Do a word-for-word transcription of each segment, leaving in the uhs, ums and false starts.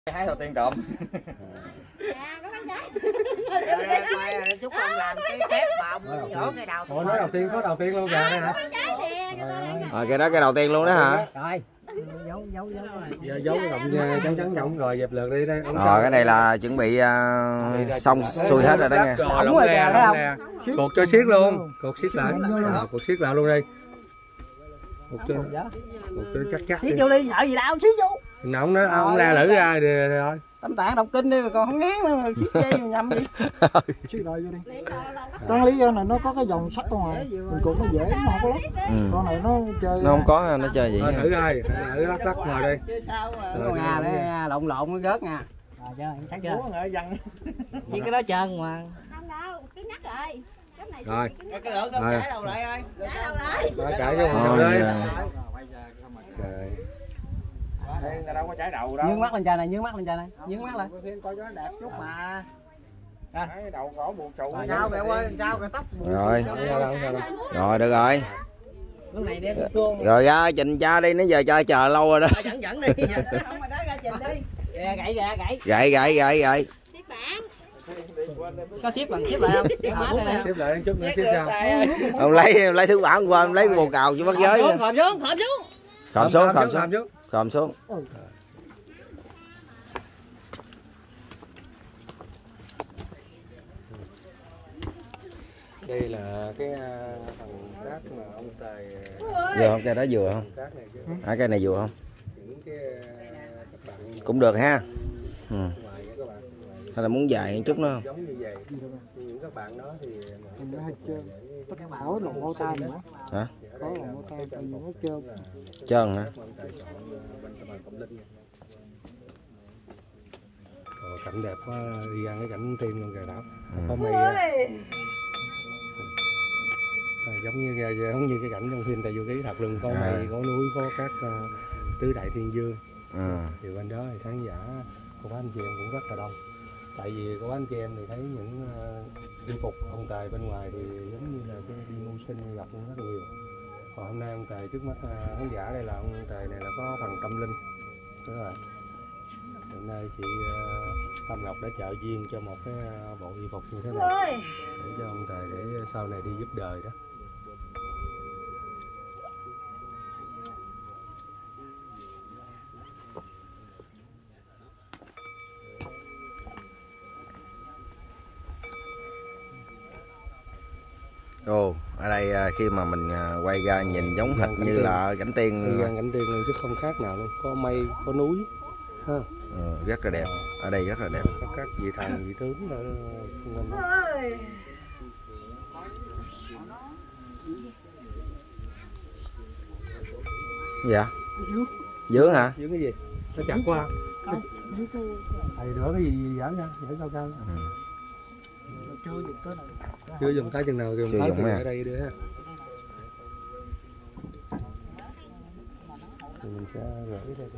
Hái đầu tiên trộm. À, có bán trái. Quay chúc con làm cái phép mà vỗ cái đầu. Ủa nói đầu tiên có đầu tiên luôn kìa hả? Rồi cái đó cái đầu tiên luôn đó hả? Rồi. Giấu giấu giấu rồi. Giờ giấu cái động trắng trắng rộng rồi dẹp lượt đi đây. Rồi cái này là chuẩn bị uh, xong xuôi hết rồi đó nghe. Lỏng nè, lỏng nè. Cột cho siết luôn, cột siết lại. Cột siết lại luôn đi. Cột cho cột cho chắc chắc. Siết vô đi, sợ gì đâu, siết vô. Nóng nó ông la lử ra rồi thôi. Tâm tạng đọc kinh đi mà còn không ngán nữa mà siết dây mà nhầm đi. Siết đợi vô đi. Con lý do này nó có cái dòng sắt ở ngoài, mình cột nó dễ nó không có lắc. Ừ. Con này nó chơi. Nó không có nó chơi gì. Thôi thử coi, thử lắc lắc ngoài đi. Chứ sao mà Nga để lộn lộn nó rớt nha. Rồi chưa, chắc chưa? Chỉ cái đó trơn mà. Không đâu, cứ nhắc rồi. Rồi. Cái lượt đâu trái đâu lại ơi. Trái đâu lại. Rồi cãi cho một đi. Đây đâu có trái đầu đâu. Nhướng mắt lên trời này, nhướng mắt lên trời này, nhướng mắt lên. Coi cho nó đẹp chút mà. Cái đầu gõ buộc trụ. sao kìa ơi, sao kìa tóc. Rồi. Rồi được rồi. Lúc này đem chuông. Rồi ra trình cha đi, nãy giờ cha chờ lâu rồi đó. Dẫn dẫn đi. Không mà đó ra trình đi. Gậy gậy gậy. Gậy gậy gậy gậy. Tiếp bạn. Có xếp bằng xếp lại không? Cái mát này nè. Xếp lại chút nữa xếp sao? Ông lấy lấy thứ bản qua ông lấy cái bồ cào cho bắt giới. Khom xuống, khom xuống. Khom xuống, khom xuống. Khom xuống. Đây là cái phần xác mà ông Tài Vừa không, cây đó vừa không? À, cây này vừa không? Cũng được ha. Ừ. Hay là muốn dài một chút nữa không? Giống như vậy. Những các bạn đó thì nó hơi trơn. Có lòng mô tay nữa. Hả? Có lòng mô tay tại vì nó trơn. Trơn hả? Ồ, cảnh đẹp quá, đi ăn cái cảnh tiên luôn kìa đó. Ừ. Có mây à, giống như giống như cái cảnh trong phim Tây Du Ký thật luôn, có à. mây, có núi, có các uh, tứ đại thiên dương. Ừ. Thì bên đó thì khán giả cô bác anh chị em cũng rất là đông. Tại vì cô bác anh chị em thì thấy những uh, y phục ông Tài bên ngoài thì giống như là cái đi mưu sinh gặp rất là nhiều. Còn hôm nay ông Tài trước mắt uh, khán giả đây là ông Tài này là có phần tâm linh. Đúng rồi. Hôm nay chị uh, Tâm Ngọc đã trợ duyên cho một cái uh, bộ y phục như thế này để cho ông Tài để sau này đi giúp đời đó. Ồ, ở đây khi mà mình quay ra nhìn giống hệt như tiên. Là cảnh tiên luôn. Cảnh tiên luôn chứ không khác nào luôn, có mây, có núi ha. Ừ, rất là đẹp, ở đây rất là đẹp. Có các vị thần, vị tướng đó. Dạ? Dướng hả? Dướng cái gì? Nó chặt qua. Thầy đỡ cái gì giảm nha, để cao cao. Ừ. Chưa dùng tới chừng nào dùng tới chừng ở đây đi ha. Thì mình sẽ gửi đây.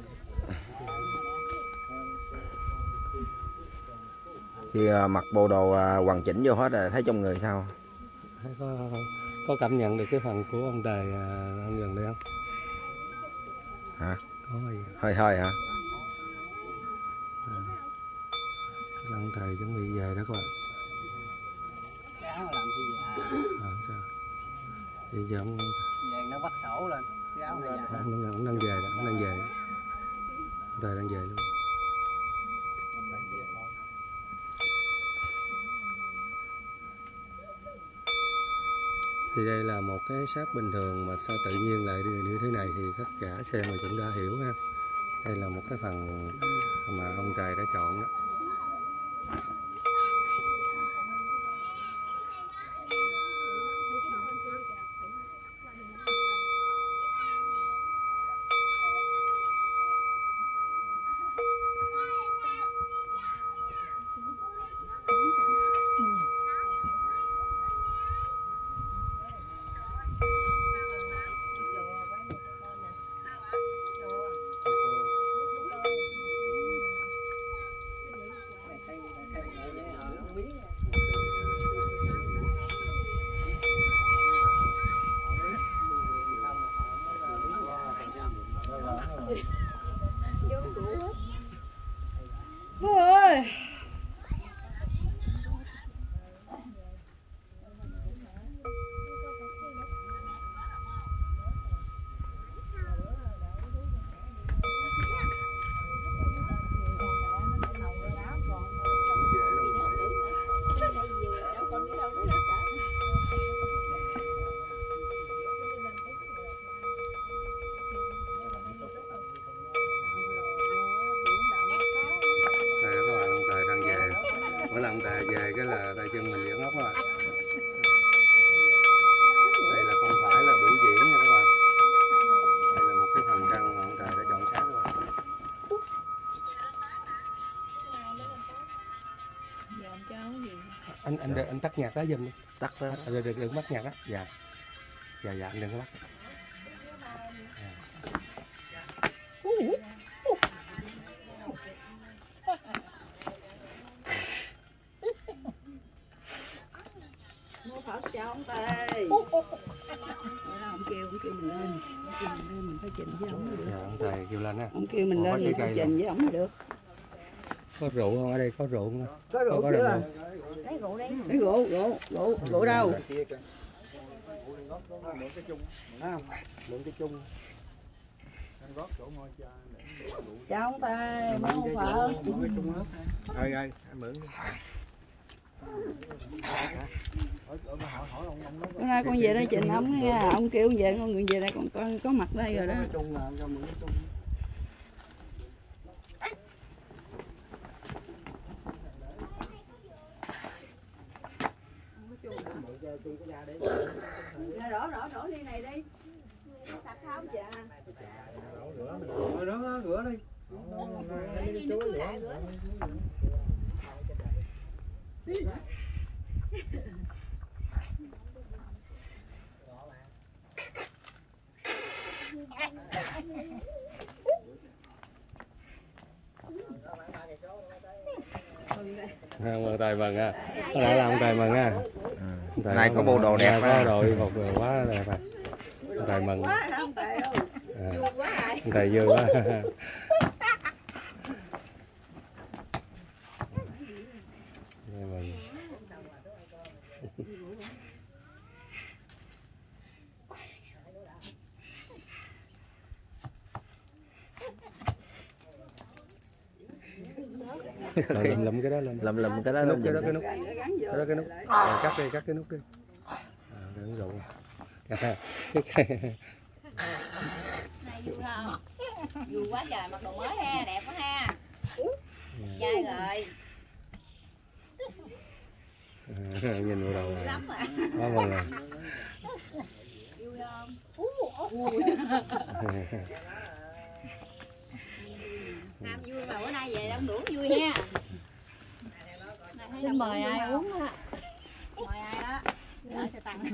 Thì uh, mặc bộ đồ uh, hoàn chỉnh vô hết rồi, thấy trong người sao? Có, có cảm nhận được cái phần của ông Tài uh, gần đây không? Hả? Có gì? Hơi hơi hả? À, ông Tài chuẩn bị về đó các bạn. Cái áo làm gì vậy? À, sao? Thì giờ ông về nó bắt sổ lên. Cái áo này dài. Ông, ông đang về đó, ông đang về. Ông Tài đang về luôn. Thì đây là một cái xác bình thường mà sao tự nhiên lại như thế này thì tất cả xem mà cũng đã hiểu ha. Đây là một cái phần mà ông Tài đã chọn đó. ơi. Mỗi lần Tài về cái là tay chân mình vẫn ngốc rồi. Đây là không phải là biểu diễn nha các bạn. Đây là một cái phần trăng mà ông Tài đã chọn sát rồi. Anh anh anh tắt nhạc đó giùm đi. Tắt đó. Đừng đừng đừng bắt nhạc đó. Dạ. Dạ dạ anh đừng có bắt. Phật chào ông Tề. Ông kêu ông kêu mình lên, ông kêu mình lên mình phải trình với ông mới được. Dạ, ông Tề kêu lên á. Ông kêu mình lên mình phải trình với ông mới được. Có rượu không? Ở đây có rượu không? Có rượu có chưa? Lấy rượu đi. Lấy rượu, rượu, rượu, rượu đâu? Chào ông Tề, mong Phật. Ơi ơi, anh mượn. Bữa nay con về đây trình ông nha, ông kêu con về, con về đây còn có, có mặt đây rồi đó. Đổ đổ đổ ly này đi. Sạch không dạ. Rồi đó, rửa đi. Ông Tài mừng à. Có lẽ là ông Tài mừng à. Ừ. Này có bộ đồ đẹp có á. đồ y phục quá đẹp à. Ông Tài mừng. Quá hả ông Tề ơi. À. Vui quá rồi. Ông Tài vui quá. Rồi lụm lụm cái đó lên. Lầm lầm cái đó Nút lên. cái đó cái nút. Cái đó cái nút. À, cắt đi cắt cái nút đi. À, đừng rụng. Này vui không? Vui quá trời, mặc đồ mới ha, đẹp quá ha. Trai rồi. À, nhìn vào đầu rồi. Lắm à. Quá mừng rồi. Vui không? Vui. Nam vui mà bữa nay về đông đủ vui nha. Xin mời ai uống á. Mời ai đó. Đó sẽ tăng.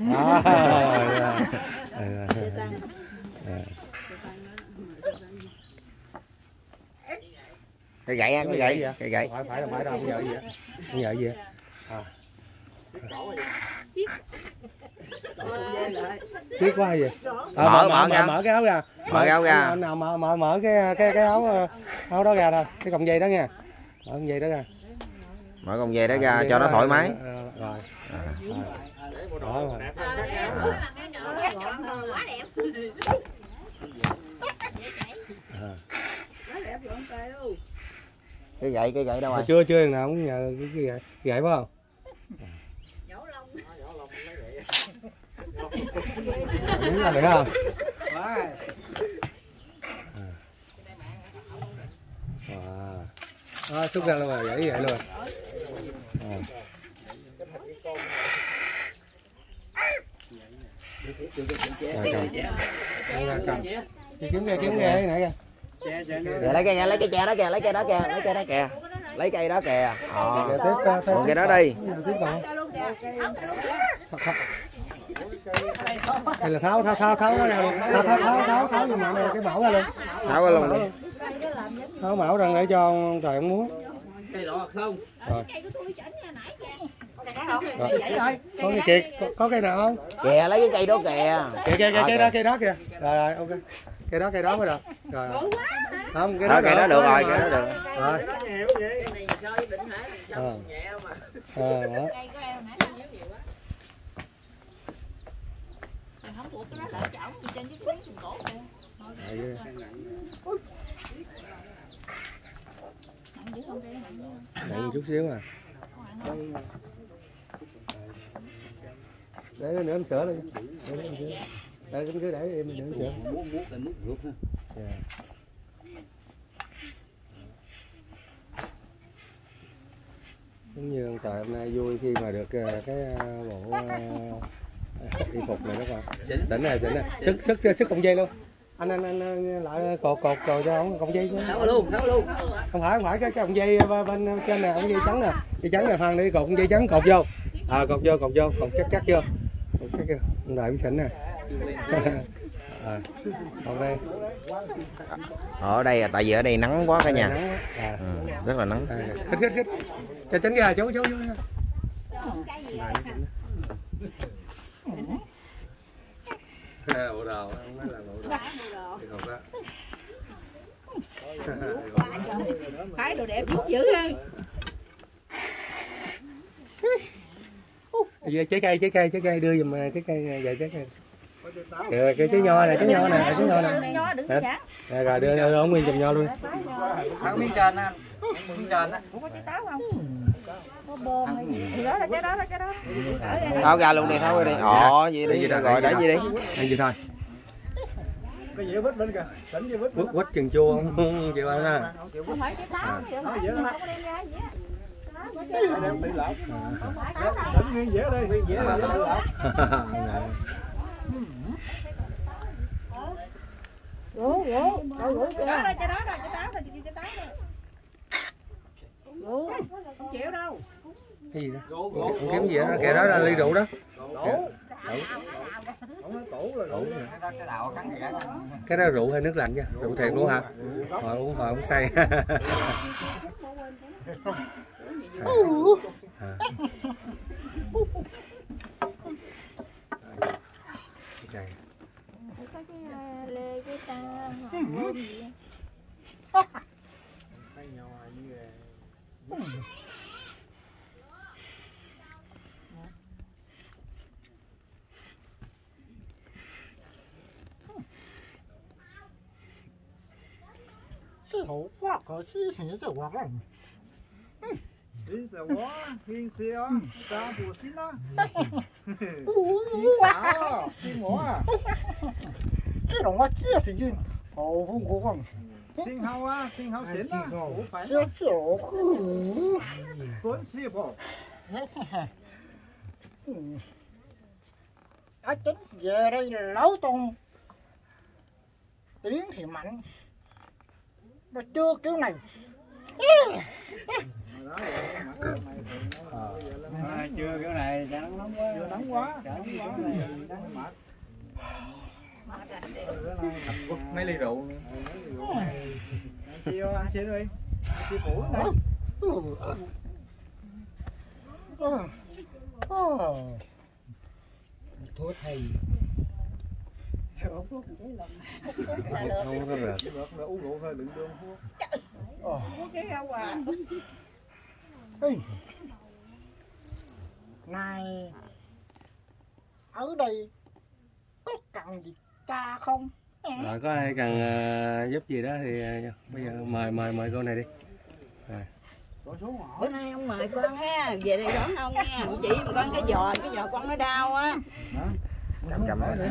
Cái gậy á, cái gậy, cái gậy. Phải phải là phải đâu, không vợ gì á. Không vợ gì á. À. Siết quá gì? À, Mở, mở, mở mở, ra. mở cái áo ra. Mở cái áo ra. Anh nào mở mở mở cái cái cái áo áo đó ra thôi, cái cọng dây đó nha. Mở cọng dây đó ra. Mở con dây đó ra cho nó thoải mái. Rồi. À. Đó rồi. Quá đẹp. Quá đẹp rồi ông Tề ơi. Cái gậy, cái gậy đâu rồi? Chưa chưa nào cũng nhờ cái cái gậy, gậy phải không? Nhổ lông. Đúng là được không? Wow. À, xúc ra luôn rồi, vậy vậy luôn. À. Rồi cầm. Rồi cầm. Kiếm nghe kiếm nghe nãy kìa. Kìa, lấy cây lấy cái tre đó kìa, lấy cây đó kìa, lấy cây đó kìa. Lấy cây đó kìa. Ờ. Còn cây đó đi. Hay là tháo tháo tháo tháo nó ra luôn. Tháo tháo tháo tháo tháo nhưng mà cái mẫu ra luôn. Tháo cái lông đi. Tháo mẫu ra để cho ông Tài muốn. Cây đó không? Rồi. Cây của tôi chỉnh nãy kìa. Rồi. Có cái kia có, có cây nào không? Kìa, lấy cái cây đó kìa. Kìa kìa kìa Ờ, cây kìa. đó cây đó kìa. Rồi rồi ok. Cây đó cây đó mới được. Rồi. Rồi. Không, cái đó đó cái đó được rồi, mà. cái đó được. Rồi. Ờ. Ờ, đó. Cây của em nãy nó nhiều nhiều quá. Mày không buộc cái đó lại chảo gì trên cái miếng cổ kìa. Nặng dữ không đây, nặng dữ không? Nặng chút xíu à. Để nữa em sửa đi. Để em sửa. Để cái cứ để em để em sửa. Muốn muốn là muốn ruột ha. Dạ. Giống như ông Tài hôm nay vui khi mà được cái bộ y phục này đó con. Xỉn này, xỉn này. Sức sức sức cọng dây luôn. Anh anh anh lại cột cột cột cho ông cọng dây. Tháo luôn, tháo luôn. Không phải không phải cái cái cọng dây bên trên này, cọng dây trắng nè. Dây trắng nè, Phan đi cột dây trắng cột vô. À cột vô, cột vô, cột chắc chắc vô. Cột chắc vô. Ông Tài biết xỉn nè. À, còn đây. Ở đây tại vì ở đây nắng quá cả nhà. À. Ừ, rất là nắng. À, khích khích khích. Cho tránh ra chú chú chú. Bộ đồ, không phải là bộ đồ. Phải đồ đẹp chút dữ ha. Trái cây, trái cây, trái cây đưa giùm trái cây về trái cây. Kìa, cái trái nho này, trái nho này, trái nho này. Nho đừng có giả. Nè rồi đưa đưa ông nguyên chùm nho luôn. Ăn miếng trên anh. Miếng trên á. Ủa có trái táo không? Có bơm hay gì? Thì đó là trái đó, là trái đó. Tháo ra luôn đi, tháo ra đi. Ồ, gì đi, rồi để gì đi. Ăn gì thôi. Cái gì vít bên kìa, tỉnh gì vít. Quýt quýt chừng chua không chịu ăn ha. Không phải trái táo, không phải không có đem ra gì á. Đem tự lọc. Tỉnh nguyên dễ đây, nguyên dễ là tự lọc. Rủ, rủ, rủ cái đó rồi, trái đó rồi, trái táo rồi, trái táo rồi. Rủ, không chịu đâu. Cái gì đó? Ông kiếm gì đó, kìa đó là ly rượu đó. Cái đó rượu hay nước lạnh nha, rượu thiệt luôn hả? Hồi uống hồi uống say. À. Đây. Có cái lê cái ta bơm gì á. Sư hữu quá, có sư hình như quá rồi. Xin sợ quá, xin xìa, ta bùa xin á. Xin xả, xin ngõ à. Cái đồng quá chia thì gì? Ồ, không có không. Xin hao á, xin hao xỉn á. Xin chỗ khử. Tuấn xìa bộ. Á tính về đây nấu tông. Tiếng thì mạnh. Mà chưa kiểu này. À, chưa kiểu này cho nóng nóng quá. Chưa nóng quá. Nóng quá này đang mệt. Mấy ly rượu nữa. Ăn chia ăn chia đi. Ăn chia phủ này. Thuốc hay. Rượu thuốc chế lòng. Không có rượu. Là uống rượu thôi, đừng đương thuốc. Có cái heo à. Này, ở đây có cần gì ta không? Rồi có ai cần uh, giúp gì đó thì uh, bây giờ mời mời mời cô này đi. À. Bữa nay ông mời con ha, về đây đón ông nha. Ông chỉ một con cái giò, cái giò con nó đau á. Chậm chậm đó.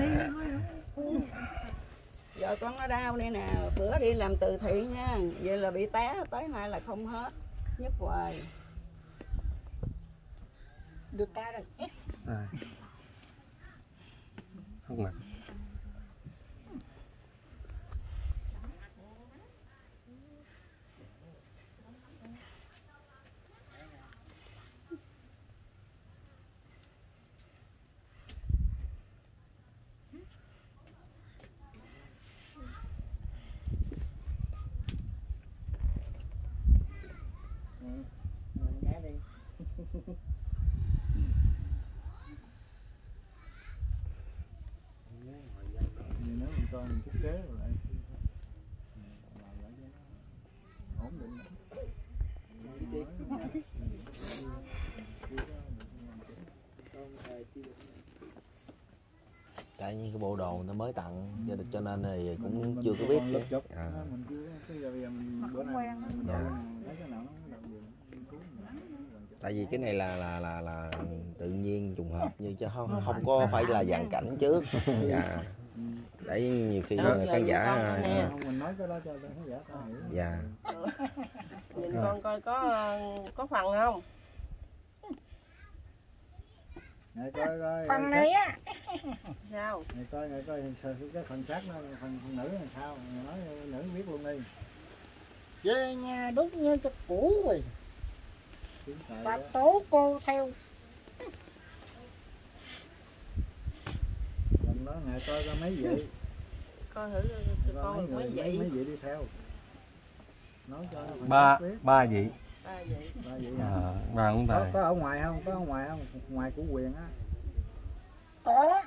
Giờ con nó đau đây nè, bữa đi làm từ thiện nha, vậy là bị té, tới nay là không hết, nhức hoài. Đưa ta đây. À. Không mà. Nếu mình cho mình thiết kế rồi lại làm lại cho nó tại như cái bộ đồ người ta mới tặng cho, cho nên thì cũng mình, chưa có biết chứ. Chút, À. mình chưa cái giờ mình bữa nay mình Dạ. thấy cái nào nó đặc biệt. Tại vì cái này là là là là tự nhiên trùng hợp như chứ không không có phải là dàn cảnh trước. Dạ. Để nhiều khi Đó, khán giả nè. Không, mình nói cái đó cho khán giả ta hiểu. dạ Nhìn con coi có có phần không? Ngày coi coi. Phần này á. Sao? Ngày coi ngày coi cái phần xác nó phần, phần nữ là sao? Ngày nói nữ biết luôn đi. Về nhà đốt như cho cũ rồi. Tiếng tài Bà đó. tố cô theo. Mình nói ngày coi coi mấy vị. Coi thử Coi con mấy mấy người mấy, vị. mấy vị đi theo. Nói cho phần ba xác biết. ba vị. Ba vị. Ba vị hả? À, ba ông Có, tài. có ở ngoài không? Có ở ngoài không? Ngoài của quyền á. Có.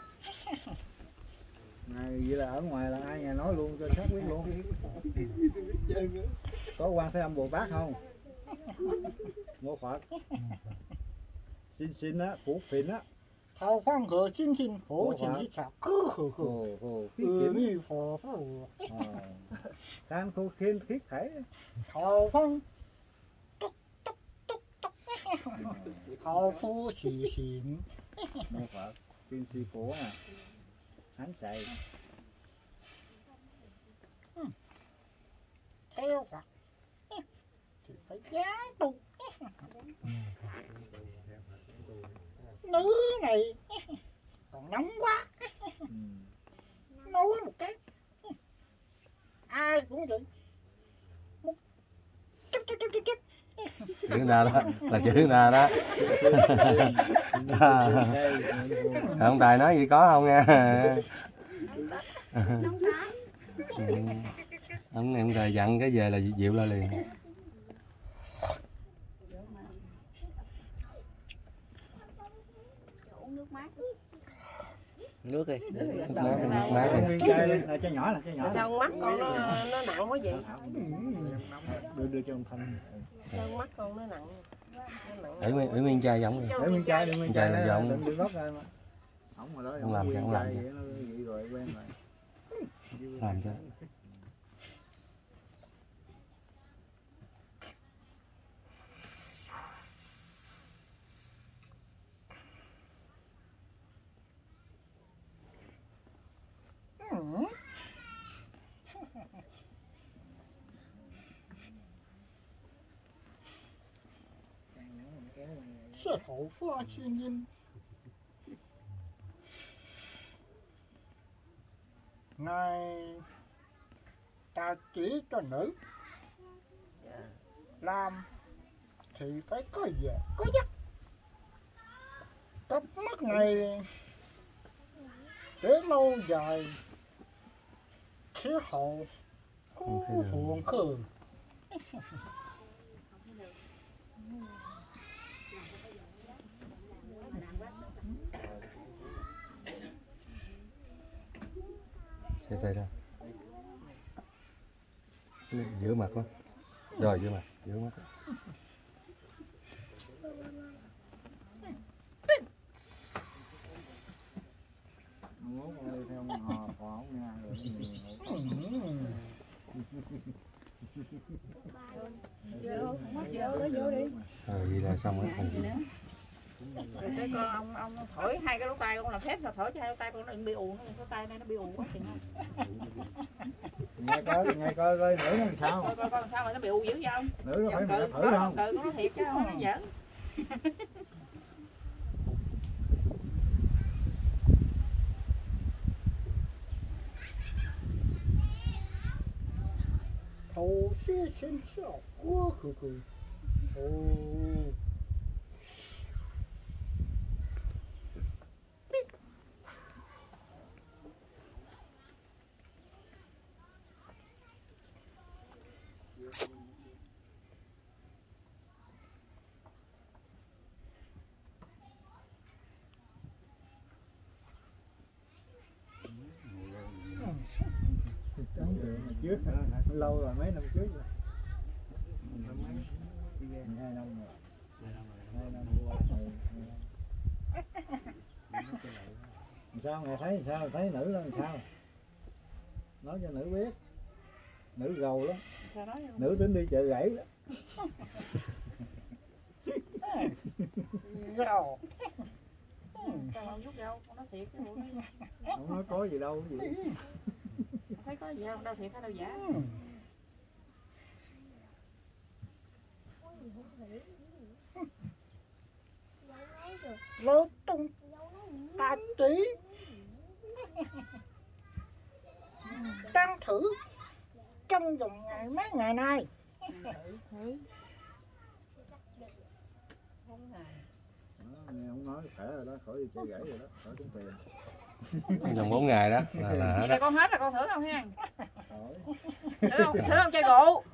Này vậy là ở ngoài là ai nhà nói luôn cho xác biết luôn. Có quan Thế Âm Bồ Tát không? Mô Phật. Xin xin á, phủ phìn á. Thảo phong khởi xin xin hổ Ủa xin hả? đi chào cứ khổ khổ. Hồ hồ khí Ừ, kiểm. mi phò phò. Ờ. Can khô khiên thiết thể. Thảo phong. Túc túc túc túc. Thảo phu xì xỉn. Mô Phật. Kim si cổ nè. Hắn xài. Theo Phật. Thì phải dáng tu. Nữ này còn nóng quá. Ừ. Nói một cái ai cũng vậy. Một chút chút chút chút chút. Chữ nào đó là chữ nào đó. Ông tài nói gì có không nha. Ừ. Ông em tài dặn cái về là dịu lại liền. Uống nước mát. nước đi Nước mát, nước mát đi. Nguyên chai là chai nhỏ là chai nhỏ. Sao mắt con nó nó nặng quá vậy? Đưa đưa cho ông Thanh. Sao mắt con nó nặng? Nó nặng. Để nguyên, để nguyên chai giống Để nguyên chai, để nguyên chai Chai là nó giống. đừng đừng gốc ra mà. Ổng hồi đó Không ổng làm nguyên cho, không làm chai cho. vậy nó vậy rồi quen rồi. làm cho. Sẽ hậu pha xin nhiên. Này ta chỉ cho nữ làm thì phải có về có giấc. Cặp mắt này để lâu dài khí hậu khu phượng khờ. Xe tay ra. Giữa mặt quá. Rồi giữa mặt, giữa mắt. Muốn đi theo hò phò nha rồi. Vô, vô đó vô đi. Ờ vậy là xong rồi. Rồi cái con ông ông thổi hai cái lỗ tai con làm phép là thổi cho hai lỗ tai con nó đừng bị ù, nó cái tai này nó bị ù quá chừng. Nghe coi, nghe coi coi nữ nó làm sao. Coi coi coi sao mà nó bị ù dữ vậy không? Nữ nó phải Cự, thử không? cự nó thiệt chứ không nó giỡn. Thầu sẽ xin sao quá khờ khờ. Ồ. Ấn tượng mà trước lâu rồi, mấy năm trước rồi. Hai năm rồi. Hai năm qua. Sao ngài thấy sao, thấy nữ là sao? Nói cho nữ biết. Nữ gầu lắm. Nữ tính đi chợ gãy đó. Gầu. Sao không rút đâu, con nói thiệt cái vụ này. Không nói có gì đâu cái gì. Thấy có gì không, đâu thiệt hay đâu giả. Lô tung ta chỉ đang thử trong vòng ngày mấy ngày nay. Đó, nghe ông nói khỏe rồi đó, khỏi đi chợ gãy rồi đó, khỏi tốn tiền. Trong bốn ngày đó là là Vậy đó. là con hết rồi, con thử không ha? Khỏi. Thử không, thử không chai rượu.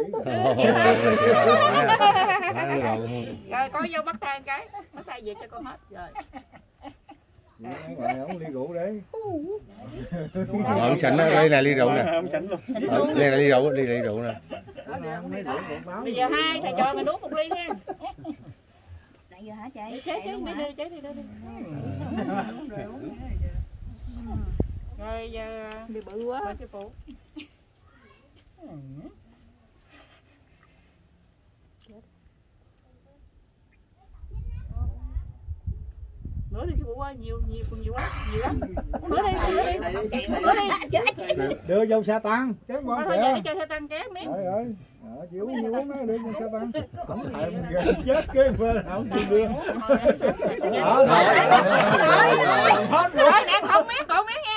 Rồi có vô bắt tay cái, bắt tay về cho con hết rồi. Vậy ngoài ông ly rượu đấy. Ông sảnh đó, đây là ly rượu nè. Xịn Ờ, luôn. đây là ly rượu, ly ly rượu nè. Bây giờ hai thầy cho mình uống một ly ha. Nãy giờ hả chị? Chế chế đi đi, chế đi đi. Rồi giờ đi bự quá. Sư phụ. Nữa đi sư phụ ơi, nhiều nhiều còn nhiều lắm, nhiều lắm. Nữa đi, nữa đi. Nữa đi. Đưa vô sa tăng, chứ Thôi món thôi giờ đi kìa. cho sa tăng chén miếng. Trời ơi, ờ, chịu uống nhiều uống nó đưa vô sa tăng. Không thèm ghê chết cái phê không chịu đưa. Đó, Rồi nè, không miếng, còn miếng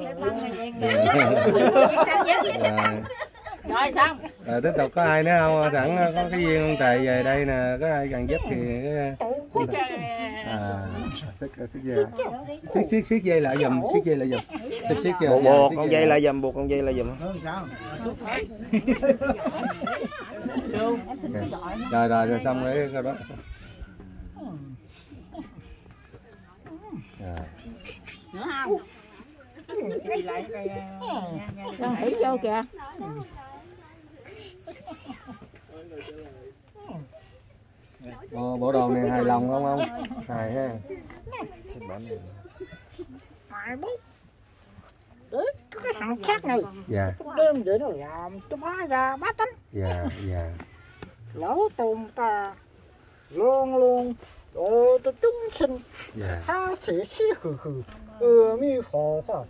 nha. Rồi xong. Rồi tiếp tục có ai nữa không? Sẵn có cái viên ông Tề về đây nè, có ai cần giúp thì cái à xích xích dây, xích xích xích dây lại giùm, xích dây lại giùm, xích xích buộc buộc con dây lại giùm, buộc con dây lại giùm. hơn sao? Rồi rồi rồi xong rồi cái đó. Rồi. Nữa không? Đi lại coi con hỉ vô kìa. Bộ, bộ đồ này hài lòng không không? Hài ha. Mày bút. Đấy, cái thằng khác này. Dạ. Đem để nó làm cho bá ra bá tánh. Dạ dạ. Lỗ tùng ta luôn luôn độ cho chúng sinh. Dạ. Ta sẽ xí hừ hừ. Ừ mi phò phò.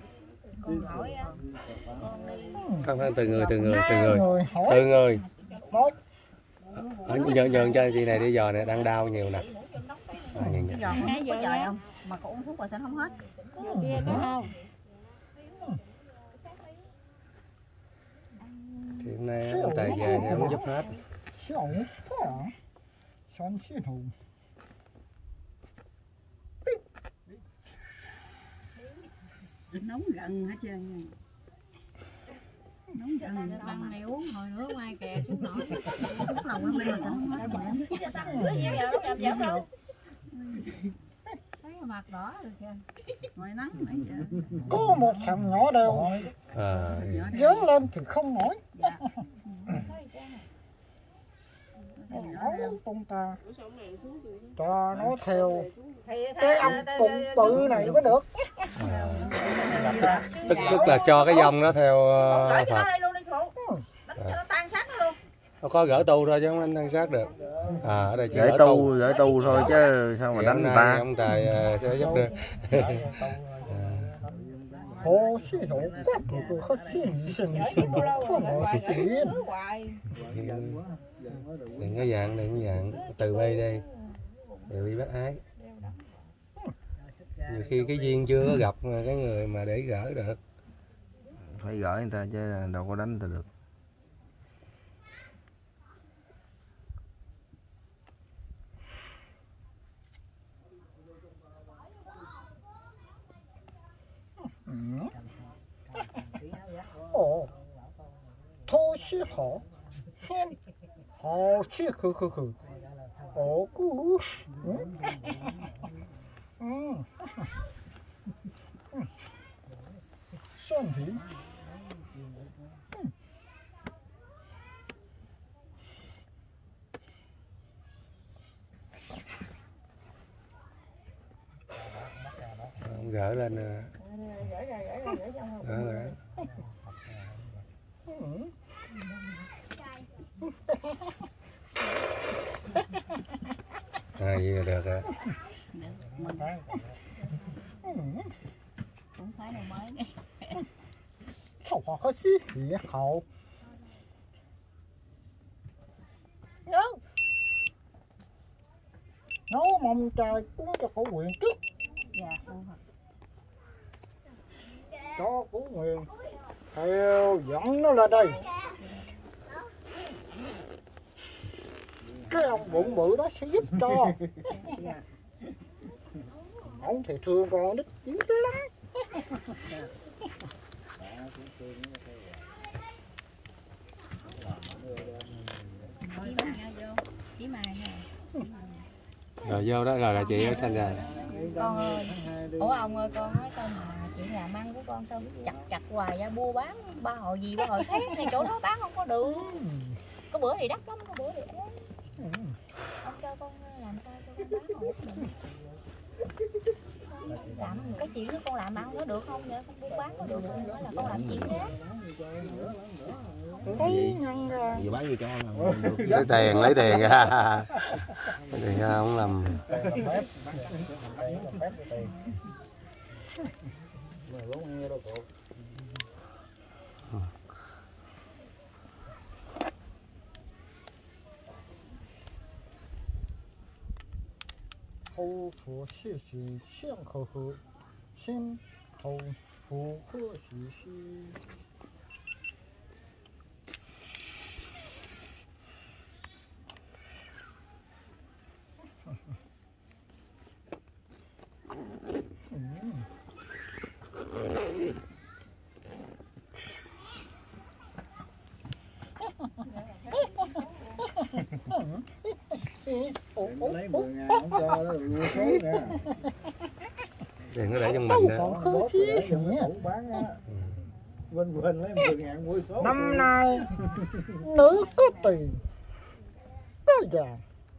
Không không từ người từ người từ người Người hỏi từ người. một. Ở nhường nhường cho chị này đi giò này đang đau nhiều nè. À, nhìn Cái giò con thuốc có trời không? Mà con uống thuốc rồi sao không hết? Kia có không? thì hôm nay ông Tài về thì ông giúp hết. Xảo phả. Xoan xí hù. Nóng rần hả trơn. Nóng rần. Lần này uống hồi nữa mai kè xuống nổi. Bắt đầu nó lên mà sao không hết mà. Giảm đâu. Thấy mặt đỏ rồi kìa. Ngoài nắng nãy giờ. Có một thằng nhỏ đều À, dớn lên thì không nổi. Dạ. Lỗ tùng ta cho nó theo cái ông bụng bự này mới được. à. Tức tức là cho cái dòng nó theo uh, Gửi cho nó Phật. đây luôn đi phụ. Đánh cho nó tan sát nó luôn. Nó có gỡ tu thôi chứ không đánh thân xác được. À ở đây chỉ Gửi gỡ tu, gửi tu thôi chứ sao mà Thì đánh hôm người nay ta. ông Tài uh, sẽ giúp được. Hồ sĩ hổ quát của cô khách xin xin xin không có chuyện. Đừng có dạng, đừng có dạng, từ bi đi, từ bi bác ái. Nhiều khi cái duyên chưa có gặp cái người mà để gỡ được. Phải gửi người ta chứ đâu có đánh người ta được. Ồ, thô sĩ hổ hen hổ sĩ khử khử khử. Ồ cú. Ừ. Sơn thủy. gỡ lên gỡ rồi đó. À, vậy là được rồi. Cũng phải này mới đấy. Chào họ có xí hỉ hậu. Nhớ. Nấu mong trời cúng cho cổ nguyện trước. Dạ, phù hợp. Cho cổ nguyện theo dẫn nó lên đây. Cái ông bụng bự đó sẽ giúp cho. Ông thì thương con đích chí lắm. Chỉ mà vô, chỉ mà nha. Rồi vô đó rồi là chị áo xanh rồi. Con ơi, ủa ông ơi, con nói sao mà chị làm ăn của con sao chặt chặt hoài ra mua bán ba hồi gì ba hồi khác ngay chỗ đó bán không có được. Có bữa thì đắt lắm, có bữa thì ế. Ông cho con làm sao cho con bán ổn định. Làm cái chuyện đó con làm ăn nó được không vậy? Con buôn bán có được không? Nói là con làm chuyện khác. Thấy nhân ra. Vừa bán gì cho ông được. Lấy tiền, lấy tiền ra. Lấy tiền ra không làm. Hậu phủ xì xì xiang khờ khờ. Xin hậu phủ khờ xì xì. Lấy mười ngàn không cho đó mua số nè. Tiền nó để trong mình đó. Còn khứ chí nhỉ. Bán á. Quên quên lấy mười ngàn mua số. Năm nay nữ có tiền có vàng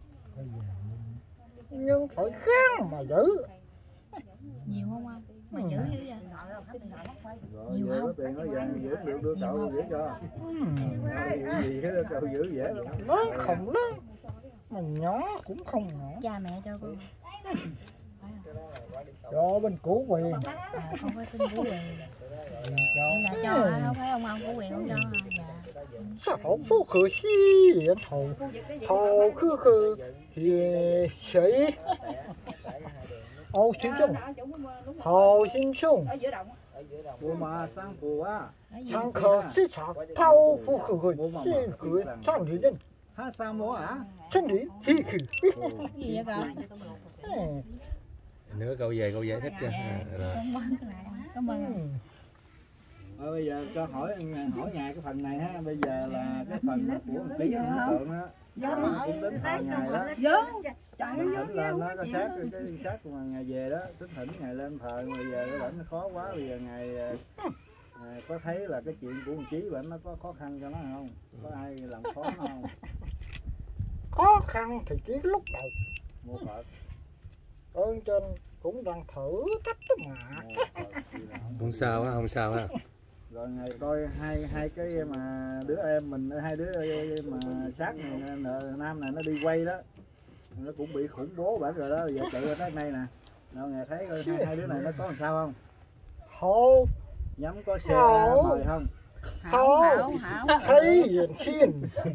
nhưng phải gắng mà giữ. Nhiều không anh? Mà giữ dữ vậy? Nhiều không? Có tiền nó vàng giữ được đưa cậu giữ cho. Gì hết cậu giữ dễ lắm. Lớn không lớn mà nhỏ cũng không nhỏ. Cha mẹ cho con. Cho bên cũ quyền. À, không phải xin của quyền. Nên là cho không phải ông ông của quyền không cho hả? Dạ. Sao phú khử xí điện thầu thầu khứ khứ thì sĩ ô xin chung thầu xin chung Bộ mà sang phù á. sang khờ xí chạc thầu phú khử khử xí khử trang lý dân Ha sang mô hả? chân lý hi khử. Gì vậy con? Nữa câu về câu giải thích cho. À, rồi. Cảm ơn lại. Cảm ơn. Ờ, bây giờ cho hỏi hỏi nhà cái phần này ha, bây giờ là cái phần của một ký nó tượng á. Cũng tính thời ngày đó. Mình thỉnh lên nó có sát cái sát mà ngày về đó, tính thỉnh ngày lên thời bây giờ cái bệnh nó khó quá, bây giờ ngày à, có thấy là cái chuyện của một chí bệnh nó có khó khăn cho nó không? Có ai làm khó nó không? Khó khăn thì chỉ lúc đầu Mua Phật. ơn trên cũng đang thử cách đó mà. Không sao á, không sao á. Rồi ngày coi hai hai cái mà đứa em mình hai đứa mà sát này nam này nó đi quay đó, nó cũng bị khủng bố bản rồi đó, giờ tự tới nay nè. Đâu ngày thấy coi hai, hai đứa này nó có làm sao không? Hô Nhắm có xe mời không? hô thấy diện xin.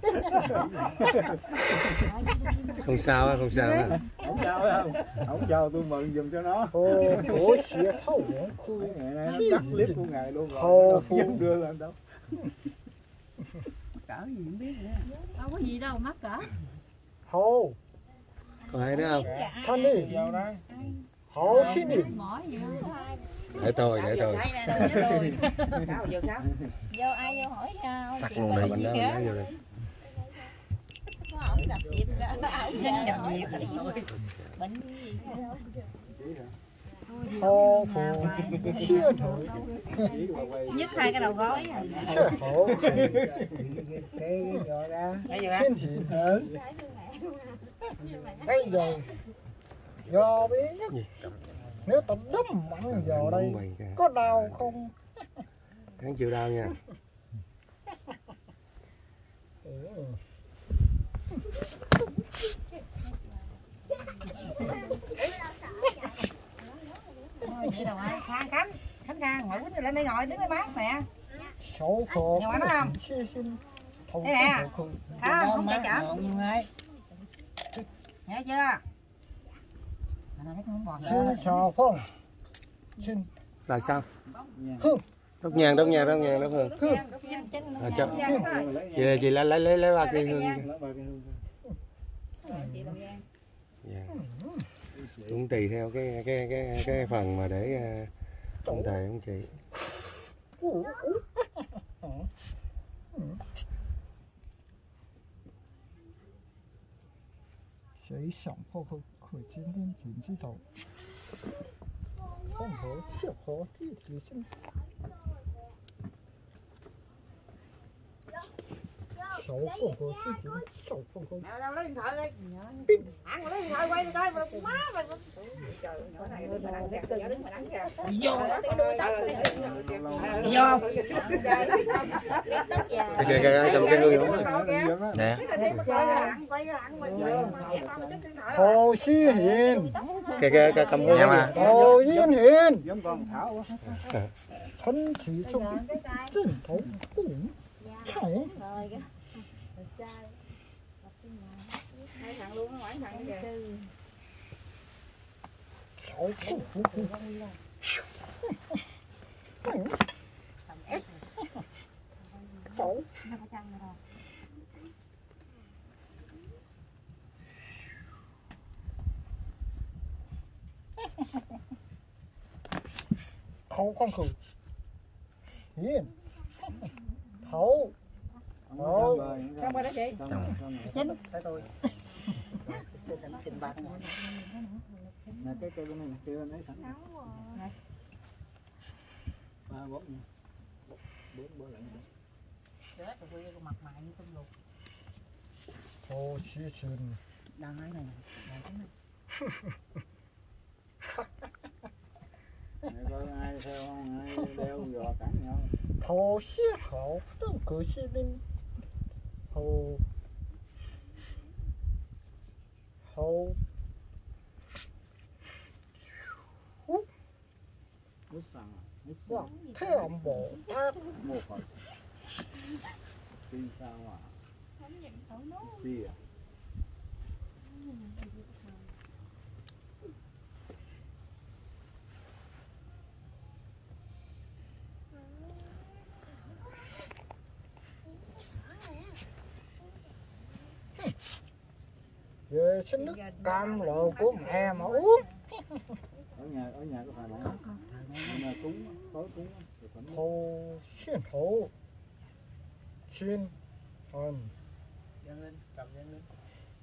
Không sao á, không sao á. Không sao không? Không sao tôi mừng giùm cho nó. Hồ của xìa thâu những khu Ngày nay nó cắt clip của ngày luôn rồi. Hồ Không dám đưa lên đâu. Cỡ gì không biết nữa. Đâu có gì đâu mắc cỡ. hồ Có ai nữa không? thân đi hồ xin đi. Mỏi gì đâu. Để tôi, để tôi. Vô ai vô hỏi nhau. Tắt luôn đi. Mình đó, mình nói vô đi. Ổng gặp dịp ổng gặp dịp bệnh gì Hồ phù xìa thử nhức hai cái đầu gối xìa thổ cái nhỏ ra xin hiện bây giờ do biết nhất Nếu ta đâm mạnh vào đây có đau không? Hắn chịu đau nha. Vậy đâu ai Khang Khánh Khánh Khang ngồi quýnh lên đây ngồi đứng đây mát nè. Xấu khổ. Nghe nó không? Đây nè. Không, không chạy chở. Nghe chưa? Xin chào Phong. Xin. Là sao? Đốt nhang, đốt nhang, đốt nhang, đốt hương. À, cho. Chị chị lấy lấy lấy lấy ba cây hương. Dạ. Cũng tùy theo cái cái cái cái phần mà để ông thầy ông chị. 谁想破后可今天请记头，凤和小河弟子心。小凤和师姐，小凤和。 Đâu lấy điện thoại đi. Ăn lấy điện thoại quay đi coi má mày. Trời nhỏ này đứng mà đánh kìa, đứng mà đánh kìa. Vô nó cái đuôi tóc. Vô. Kìa kìa cầm cái hương nè. Hồ Chí Hiền. Kìa kìa cầm hương mà. Hồ Chí Hiền. Thân chỉ trong chân thống cũng chạy. Hai thằng luôn, ngoại thằng kìa. Sáu phụ phụ phụ. Sáu. Khâu khoan khử. Hiền. Thấu. Thấu. Xong rồi đó chị. Chính. Tới tôi. Tình bạc này. Nè cái cây bên này kia lấy sẵn. Ba bốn nha. Bốn bốn lại. Chết rồi tôi mặt mày như con lục. Hồ Chí Hiền. Đang nói này. Có ai theo không? Ai đeo giò cản nhau. Hồ Chí Hảo Tân Cử Sĩ Linh. Hồ Hồ Nước sẵn à? Nước Wow, Theo Bồ Tát. một phần. Tin sao à? Xì à? Về xin nước cam lộ của mẹ mà uống. Ở nhà ở nhà có phải không? Ở nhà cúng, tối cúng. Hồ Xuyên Hồ Xuyên Hồn. Dâng lên, cầm dâng lên.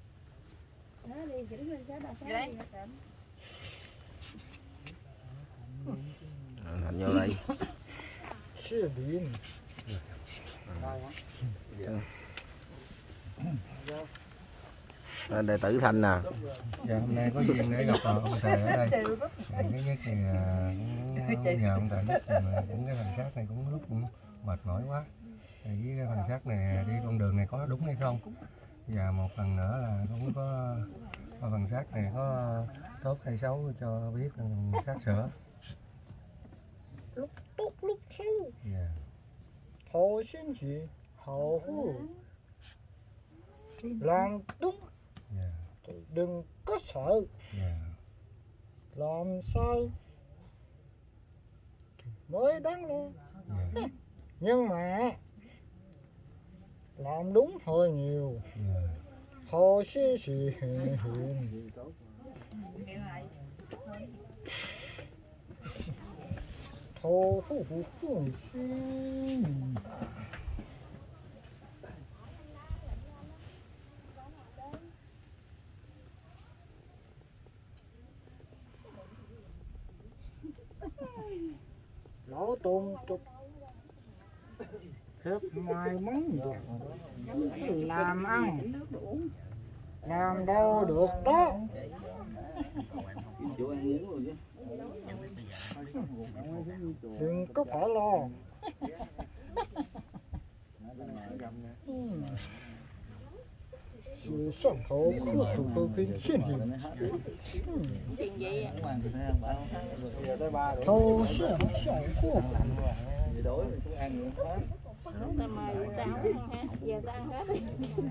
Thành vô đây. Xuyên Điên. Đệ tử Thành nè. Dạ hôm nay có duyên để gặp ông thầy ở đây. Thứ nhất thì cũng nhờ ông thầy giúp mà cũng cái phần xác này cũng lúc cũng mệt mỏi quá. Thì với cái phần xác này đi con đường này có đúng hay không? Và một phần nữa là cũng có phần xác này có tốt hay xấu cho biết phần xác sửa. Lúc tốt lúc xấu. Yeah. Hồ Xuyên Dị Hậu Hữu. Làm đúng. Yeah. Thì đừng có sợ. Yeah. Làm sai thì mới đáng lo. Yeah. Nhưng mà làm đúng hơi nhiều. Yeah. Hồ Chí Dị Hiền Hiền. Thổ phụ phụ phụ xin. Lão tôn tục hết mai mắn vàng làm ăn làm đâu được đó. Chỗ ăn uống rồi chứ. đừng có phải lo. Sự sẵn hậu của thủ đô viên xin hình. Chuyện gì Thâu sẵn sẵn của lúc này mời tao không ha, giờ tao ăn hết đi.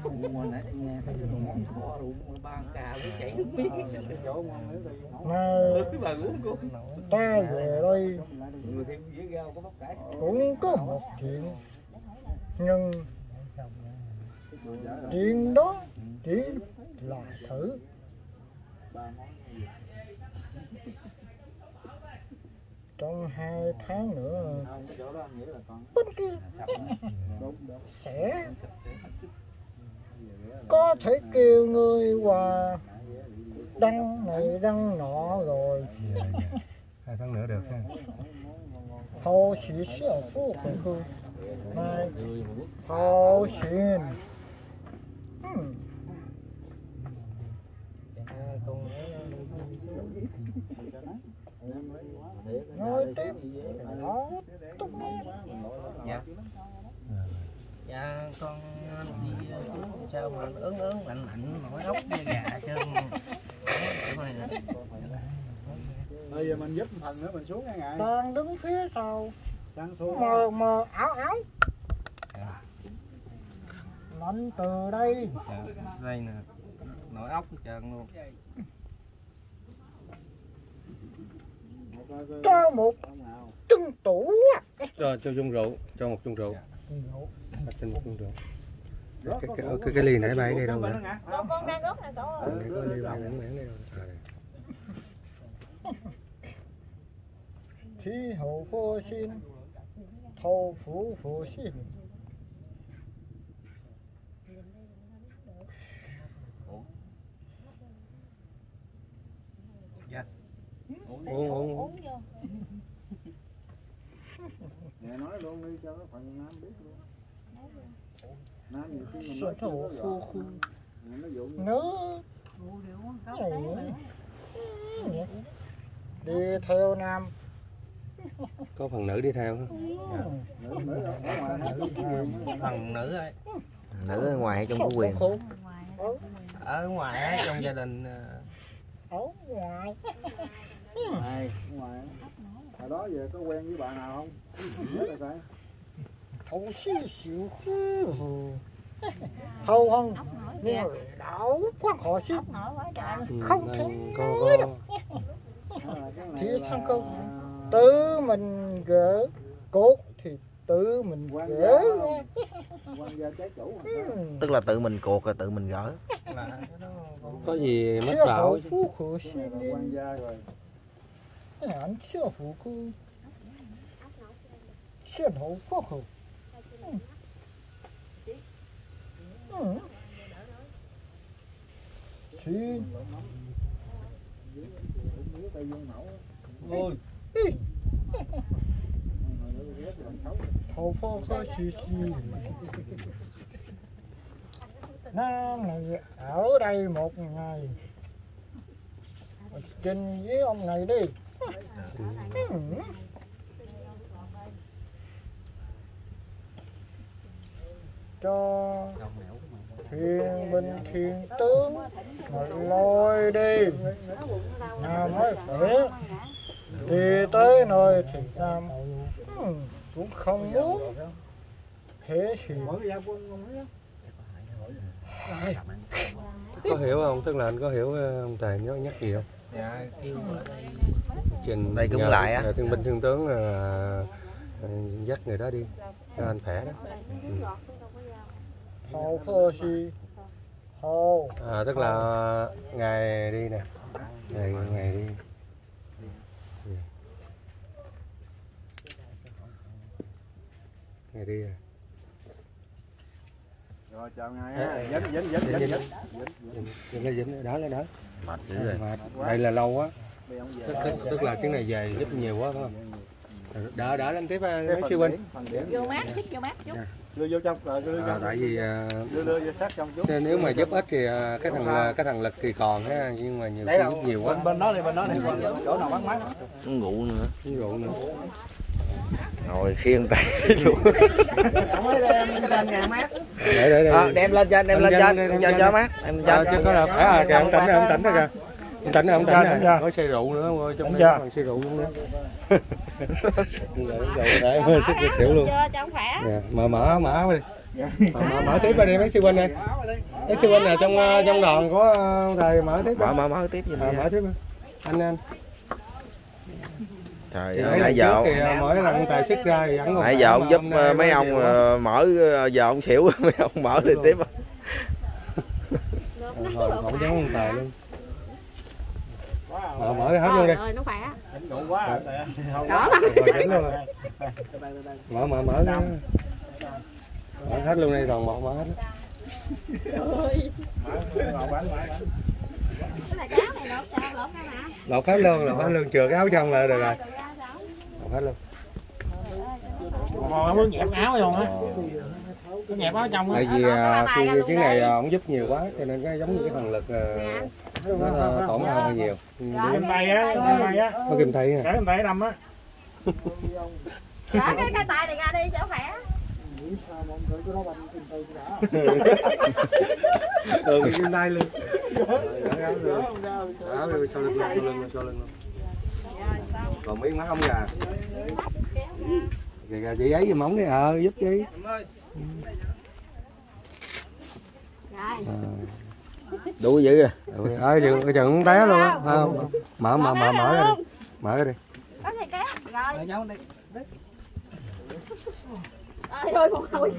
Này, ta về đây cũng có một chuyện, nhưng chuyện đó chỉ là thử. Trong hai tháng nữa bên kia sẽ có thể kêu người qua đăng này đăng nọ rồi. Hai tháng nữa được ha. Hậu sĩ sẽ phụ khởi cư này hậu xin. Nói tiếp đó tốt nghe. Dạ. Dạ con đi xuống sao mà ớn ớn lạnh lạnh nổi ốc với gà chứ. Bây giờ mình giúp một phần nữa mình xuống nha ngài. Đang đứng phía sau Sang xuống. mờ mờ ảo ảo. Lạnh từ đây. Dạ, đây nè. Nổi ốc hết trơn luôn. Cho một chân tủ. Cho cho chung rượu, cho một chung rượu. À, xin một chung rượu. Cái cái cái, cái ly nãy bay đây đâu rồi? Con con đang gốc nè cậu ơi. Nãy có ly bay mảng mảng đây đâu? À, đây. Thi hậu phô xin thâu phủ phô xin. Dạ. Uống uống. Uống vô. Nghe nói luôn đi cho phần Nam biết luôn. Nam nhiều khi mình Sẽ nói thâu phô khu. nó dụ Nữa đi theo Nam. Có phần nữ đi theo hả? nữ nữ ở ngoài Phần nữ ấy. Nữ ở ngoài hay trong có quyền? Ở ngoài ấy, trong gia đình. Ở ngoài. này ngoài hồi đó giờ có quen với bạn nào không? Nhớ là phải Thâu xí xỉu khu. Thâu không nhưng đảo quá khó xí. Nổi quá trời. Không thể có nói được. Chỉ sang câu tự mình gỡ cốt thì tự mình gỡ nha. quan gia trái chủ. Tức là tự mình cột rồi tự mình gỡ. Có gì mất Chưa bảo. hậu phú khổ xin quan đi. gia rồi. Anh chưa phụ cư. Chưa hậu phú khổ. Xin. Ôi. Hậu phú khổ xì xì. Nam này ở đây một ngày. Trình với ông này đi. Cho thiên binh thiên tướng mà lôi đi. Nam mới khỏe. Đi tới nơi thì Nam cũng không muốn thế thì Có hiểu không? Tức là anh có hiểu ông Tài nhớ nhắc gì không? Dạ kêu ở đây. Trình Đây cũng lại á. Thiên binh thiên tướng là dắt người đó đi cho anh khỏe đó. Ừ. Hậu phô si hậu. À, tức là ngày đi nè, ngày ngày đi. Ừ. Ngày đi à. Rồi chào ngài ha. Dính dính dính dính dính. Dính dính dính đó là đó. Mệt dữ rồi. Mà đây là lâu quá. Tức, tức, tức là chuyến này về giúp nhiều quá phải không? Đỡ đỡ lên tiếp mấy siêu binh. Vô mát, thích vô mát chút. đưa vô trong rồi đưa À, trong. tại vì à, Đưa đưa vô sát trong chút. nên nếu mà giúp ít thì à, cái thằng cái thằng lực thì còn ha, nhưng mà nhiều khi giúp nhiều quá. Bên bên đó đi, bên đó đi, chỗ nào bắt máy. Uống rượu nữa. Ví dụ nữa. Rồi khiêng tay luôn. Để để để. À, đem lên trên, đem lên trên, đem trên cho mát, đem À, trên. chứ có là phải à, kìa ông tỉnh này, ông tỉnh này kìa. Ông tỉnh này, ông tỉnh này. Có xay rượu nữa, trong đây còn xay rượu nữa. Để để để sức được xỉu luôn. Cho ông khỏe. Nè, mở mở mở áo đi. Mở, mở, mở tiếp đi mấy sư huynh này. Mấy sư huynh này trong trong đoàn có thầy mở tiếp. Mở mở mở tiếp gì À, mở tiếp đi. Anh anh. Trời ơi, nãy giờ mỗi lần tài sức ra thì vẫn còn. nãy giờ ông giúp mấy ông mở, giờ ông xỉu mấy ông mở lên tiếp. Rồi không giống ông tài luôn. Mở mở hết luôn đi. Ơi nó khỏe. Đủ quá. Đó Rồi chỉnh luôn. Mở mở mở. Mở hết luôn đi, toàn một mở hết. cái này cháo này lột cho lột cái hả? Lột hết luôn, lột hết luôn, chừa cái áo trong là được rồi. Lột hết luôn. Hồi muốn nhẹp áo luôn á. Cái nhẹp áo trong á. Tại vì à, cái, cái này à, ông giúp nhiều quá cho nên cái giống như cái thần lực à, nó tổn hao hơi nhiều. Kim tay á, kim tay á. Có kim tay Cái kim tay đâm á. Để cái cái tay này ra đi cho khỏe. Ừ, cái kim tay luôn. Áo đi, sau lưng, sau lưng, sau lưng luôn. Còn miếng má không gà. Kìa kìa, chị ấy giùm ổng đi, ờ giúp chị. À. Đủ dữ rồi. Ờ chừng chừng té luôn á. Mở mở mở mở ra đi. Mở ra đi. Có thầy kéo. Rồi. Rồi. Ơi ơi một hồi.